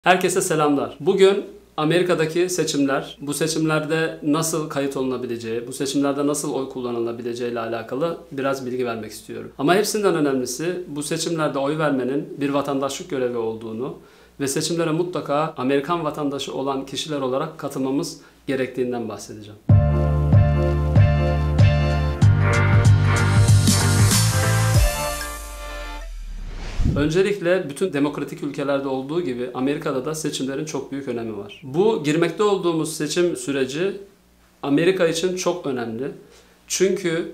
Herkese selamlar. Bugün Amerika'daki seçimler, bu seçimlerde nasıl kayıt olunabileceği, bu seçimlerde nasıl oy kullanılabileceği ile alakalı biraz bilgi vermek istiyorum. Ama hepsinden önemlisi bu seçimlerde oy vermenin bir vatandaşlık görevi olduğunu ve seçimlere mutlaka Amerikan vatandaşı olan kişiler olarak katılmamız gerektiğinden bahsedeceğim. Öncelikle bütün demokratik ülkelerde olduğu gibi Amerika'da da seçimlerin çok büyük önemi var. Bu girmekte olduğumuz seçim süreci Amerika için çok önemli. Çünkü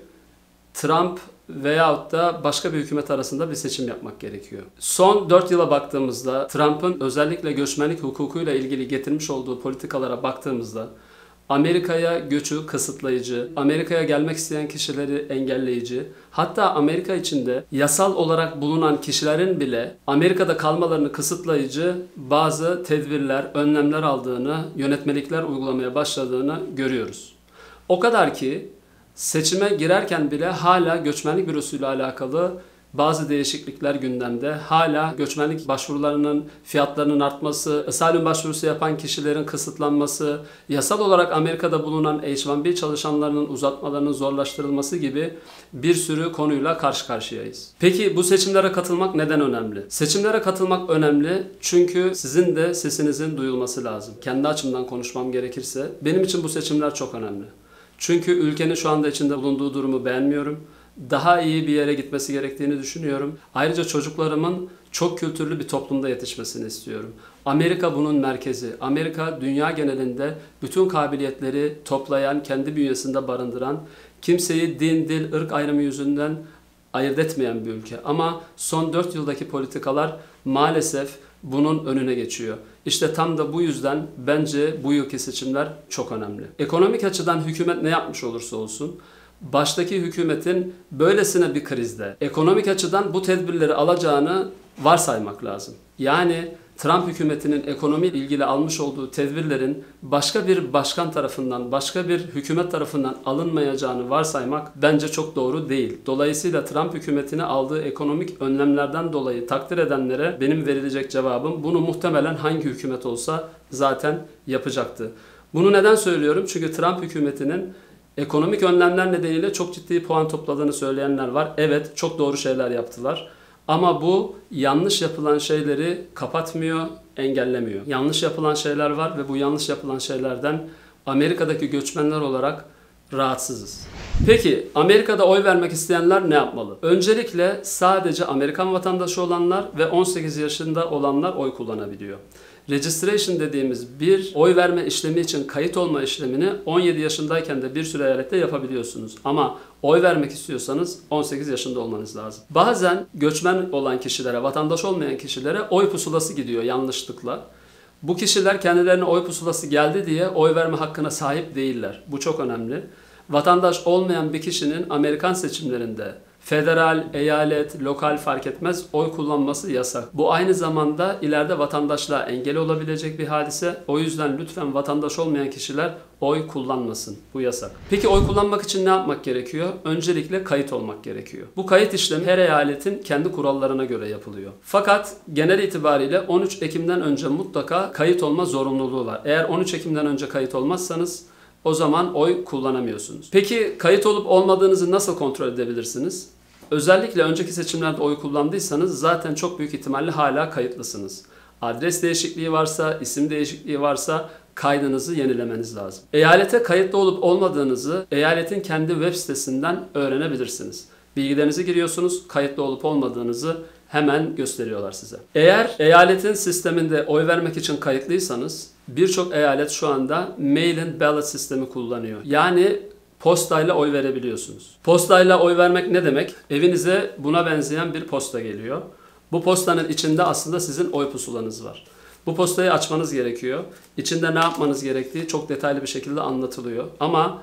Trump veyahut da başka bir hükümet arasında bir seçim yapmak gerekiyor. Son 4 yıla baktığımızda Trump'ın özellikle göçmenlik hukukuyla ilgili getirmiş olduğu politikalara baktığımızda Amerika'ya göçü kısıtlayıcı, Amerika'ya gelmek isteyen kişileri engelleyici, hatta Amerika içinde yasal olarak bulunan kişilerin bile Amerika'da kalmalarını kısıtlayıcı bazı tedbirler, önlemler aldığını, yönetmelikler uygulamaya başladığını görüyoruz. O kadar ki seçime girerken bile hala göçmenlik bürosuyla alakalı bazı değişiklikler gündemde. Hala göçmenlik başvurularının fiyatlarının artması, asylum başvurusu yapan kişilerin kısıtlanması, yasal olarak Amerika'da bulunan H-1B çalışanlarının uzatmalarının zorlaştırılması gibi bir sürü konuyla karşı karşıyayız. Peki bu seçimlere katılmak neden önemli? Seçimlere katılmak önemli çünkü sizin de sesinizin duyulması lazım. Kendi açımdan konuşmam gerekirse benim için bu seçimler çok önemli. Çünkü ülkenin şu anda içinde bulunduğu durumu beğenmiyorum. Daha iyi bir yere gitmesi gerektiğini düşünüyorum. Ayrıca çocuklarımın çok kültürlü bir toplumda yetişmesini istiyorum. Amerika bunun merkezi. Amerika dünya genelinde bütün kabiliyetleri toplayan, kendi bünyesinde barındıran, kimseyi din, dil, ırk ayrımı yüzünden ayırt etmeyen bir ülke. Ama son 4 yıldaki politikalar maalesef bunun önüne geçiyor. İşte tam da bu yüzden bence bu yılki seçimler çok önemli. Ekonomik açıdan hükümet ne yapmış olursa olsun, baştaki hükümetin böylesine bir krizde ekonomik açıdan bu tedbirleri alacağını varsaymak lazım. Yani Trump hükümetinin ekonomiyle ilgili almış olduğu tedbirlerin başka bir başkan tarafından, başka bir hükümet tarafından alınmayacağını varsaymak bence çok doğru değil. Dolayısıyla Trump hükümetine aldığı ekonomik önlemlerden dolayı takdir edenlere benim verilecek cevabım bunu muhtemelen hangi hükümet olsa zaten yapacaktı. Bunu neden söylüyorum? Çünkü Trump hükümetinin ekonomik önlemler nedeniyle çok ciddi puan topladığını söyleyenler var. Evet, çok doğru şeyler yaptılar. Ama bu yanlış yapılan şeyleri kapatmıyor, engellemiyor. Yanlış yapılan şeyler var ve bu yanlış yapılan şeylerden Amerika'daki göçmenler olarak rahatsızız. Peki Amerika'da oy vermek isteyenler ne yapmalı? Öncelikle sadece Amerikan vatandaşı olanlar ve 18 yaşında olanlar oy kullanabiliyor. Registration dediğimiz bir oy verme işlemi için kayıt olma işlemini 17 yaşındayken de bir sürü eyalette yapabiliyorsunuz. Ama oy vermek istiyorsanız 18 yaşında olmanız lazım. Bazen göçmen olan kişilere, vatandaş olmayan kişilere oy pusulası gidiyor yanlışlıkla. Bu kişiler kendilerine oy pusulası geldi diye oy verme hakkına sahip değiller. Bu çok önemli. Vatandaş olmayan bir kişinin Amerikan seçimlerinde federal, eyalet, lokal fark etmez oy kullanması yasak. Bu aynı zamanda ileride vatandaşlığa engel olabilecek bir hadise. O yüzden lütfen vatandaş olmayan kişiler oy kullanmasın. Bu yasak. Peki oy kullanmak için ne yapmak gerekiyor? Öncelikle kayıt olmak gerekiyor. Bu kayıt işlemi her eyaletin kendi kurallarına göre yapılıyor. Fakat genel itibariyle 13 Ekim'den önce mutlaka kayıt olma zorunluluğu var. Eğer 13 Ekim'den önce kayıt olmazsanız o zaman oy kullanamıyorsunuz. Peki kayıt olup olmadığınızı nasıl kontrol edebilirsiniz? Özellikle önceki seçimlerde oy kullandıysanız zaten çok büyük ihtimalle hala kayıtlısınız. Adres değişikliği varsa, isim değişikliği varsa kaydınızı yenilemeniz lazım. Eyalete kayıtlı olup olmadığınızı eyaletin kendi web sitesinden öğrenebilirsiniz. Bilgilerinizi giriyorsunuz, kayıtlı olup olmadığınızı hemen gösteriyorlar size. Eğer eyaletin sisteminde oy vermek için kayıtlıysanız birçok eyalet şu anda mail-in ballot sistemi kullanıyor. Yani postayla oy verebiliyorsunuz. Postayla oy vermek ne demek? Evinize buna benzeyen bir posta geliyor. Bu postanın içinde aslında sizin oy pusulanız var. Bu postayı açmanız gerekiyor. İçinde ne yapmanız gerektiği çok detaylı bir şekilde anlatılıyor. Ama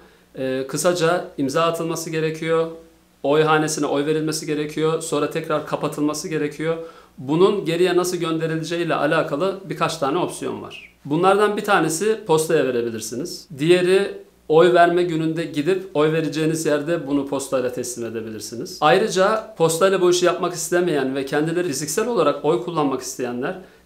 kısaca imza atılması gerekiyor. Oy hanesine oy verilmesi gerekiyor. Sonra tekrar kapatılması gerekiyor. Bunun geriye nasıl gönderileceği ile alakalı birkaç tane opsiyon var. Bunlardan bir tanesi postaya verebilirsiniz. Diğeri oy verme gününde gidip oy vereceğiniz yerde bunu postayla teslim edebilirsiniz. Ayrıca postayla bu işi yapmak istemeyen ve kendileri fiziksel olarak oy kullanmak isteyenler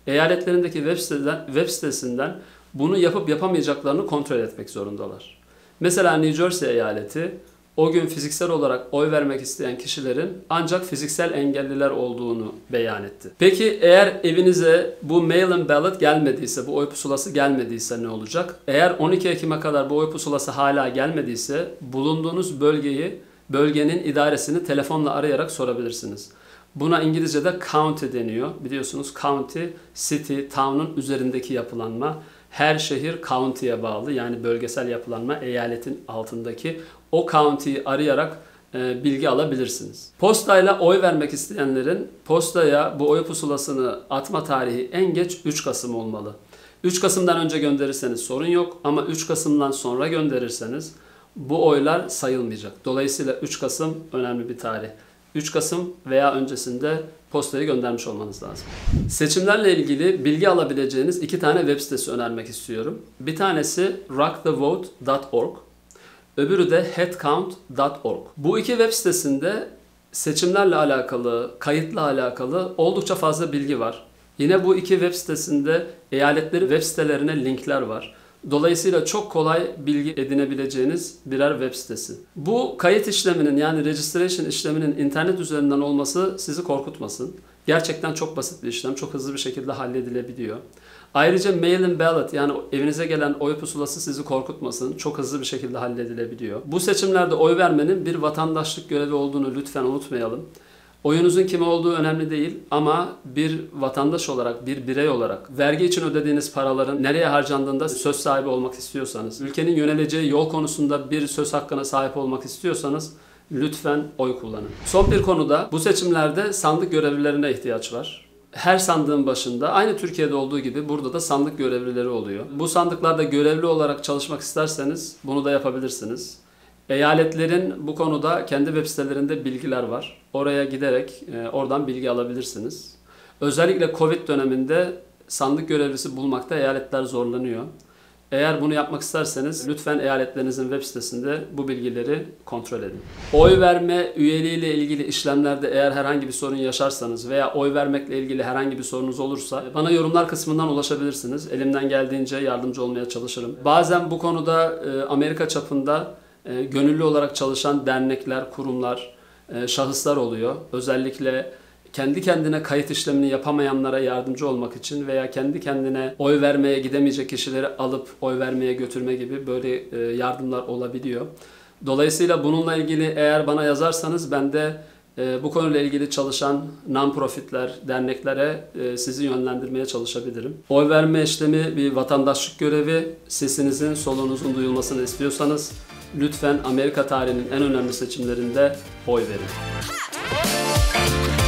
eyaletlerindeki web sitesinden bunu yapıp yapamayacaklarını kontrol etmek zorundalar. Mesela New Jersey eyaleti o gün fiziksel olarak oy vermek isteyen kişilerin ancak fiziksel engelliler olduğunu beyan etti. Peki eğer evinize bu mail-in ballot gelmediyse, bu oy pusulası gelmediyse ne olacak? Eğer 12 Ekim'e kadar bu oy pusulası hala gelmediyse bulunduğunuz bölgenin idaresini telefonla arayarak sorabilirsiniz. Buna İngilizce'de county deniyor. Biliyorsunuz county, city, town'un üzerindeki yapılanma. Her şehir county'ye bağlı, yani bölgesel yapılanma eyaletin altındaki. O county'yi arayarak bilgi alabilirsiniz. Postayla oy vermek isteyenlerin postaya bu oy pusulasını atma tarihi en geç 3 Kasım olmalı. 3 Kasım'dan önce gönderirseniz sorun yok ama 3 Kasım'dan sonra gönderirseniz bu oylar sayılmayacak. Dolayısıyla 3 Kasım önemli bir tarih. 3 Kasım veya öncesinde postayı göndermiş olmanız lazım. Seçimlerle ilgili bilgi alabileceğiniz 2 tane web sitesi önermek istiyorum. Bir tanesi rockthevote.org, öbürü de headcount.org. Bu iki web sitesinde seçimlerle alakalı, kayıtla alakalı oldukça fazla bilgi var. Yine bu iki web sitesinde eyaletlerin web sitelerine linkler var. Dolayısıyla çok kolay bilgi edinebileceğiniz birer web sitesi. Bu kayıt işleminin, yani registration işleminin internet üzerinden olması sizi korkutmasın. Gerçekten çok basit bir işlem, çok hızlı bir şekilde halledilebiliyor. Ayrıca mail-in ballot, yani evinize gelen oy pusulası sizi korkutmasın, çok hızlı bir şekilde halledilebiliyor. Bu seçimlerde oy vermenin bir vatandaşlık görevi olduğunu lütfen unutmayalım. Oyunuzun kime olduğu önemli değil ama bir vatandaş olarak, bir birey olarak vergi için ödediğiniz paraların nereye harcandığında söz sahibi olmak istiyorsanız, ülkenin yöneleceği yol konusunda bir söz hakkına sahip olmak istiyorsanız lütfen oy kullanın. Son bir konuda, bu seçimlerde sandık görevlilerine ihtiyaç var. Her sandığın başında, aynı Türkiye'de olduğu gibi burada da sandık görevlileri oluyor. Bu sandıklarda görevli olarak çalışmak isterseniz bunu da yapabilirsiniz. Eyaletlerin bu konuda kendi web sitelerinde bilgiler var. Oraya giderek oradan bilgi alabilirsiniz. Özellikle Covid döneminde sandık görevlisi bulmakta eyaletler zorlanıyor. Eğer bunu yapmak isterseniz lütfen eyaletlerinizin web sitesinde bu bilgileri kontrol edin. Oy verme üyeliğiyle ilgili işlemlerde eğer herhangi bir sorun yaşarsanız veya oy vermekle ilgili herhangi bir sorunuz olursa bana yorumlar kısmından ulaşabilirsiniz. Elimden geldiğince yardımcı olmaya çalışırım. Bazen bu konuda Amerika çapında gönüllü olarak çalışan dernekler, kurumlar, şahıslar oluyor. Özellikle kendi kendine kayıt işlemini yapamayanlara yardımcı olmak için veya kendi kendine oy vermeye gidemeyecek kişileri alıp oy vermeye götürme gibi böyle yardımlar olabiliyor. Dolayısıyla bununla ilgili eğer bana yazarsanız ben de bu konuyla ilgili çalışan non-profitler, derneklere sizi yönlendirmeye çalışabilirim. Oy verme işlemi bir vatandaşlık görevi. Sesinizin, solunuzun duyulmasını istiyorsanız lütfen Amerika tarihinin en önemli seçimlerinde oy verin.